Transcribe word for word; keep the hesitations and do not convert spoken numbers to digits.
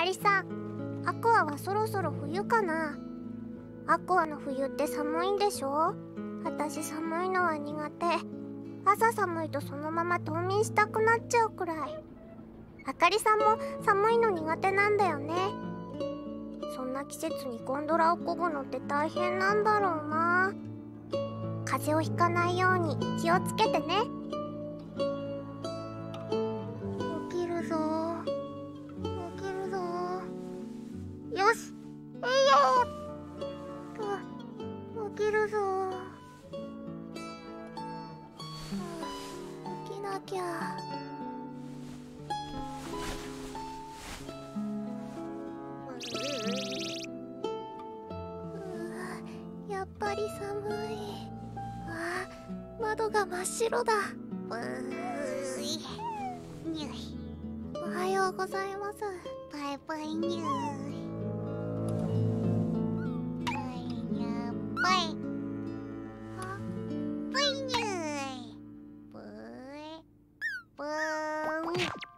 りさん、アクアはそろそろ冬かな。アクアの冬って寒いんでしょ。私寒いのは苦手。朝寒いとそのまま冬眠したくなっちゃうくらい。あかりさんも寒いの苦手なんだよね。そんな季節にゴンドラを漕ぐのって大変なんだろうな。風邪をひかないように気をつけてね。起きるぞ起きるぞ。よし、えいよと起きるぞ。起きなきゃ。やっぱり寒い。あ、窓が真っ白だ。うーい。にゅい。おはようございます。バイバイにゅい。バイニャバイ。あ、バイにゅい。ブーイ。ブーイ。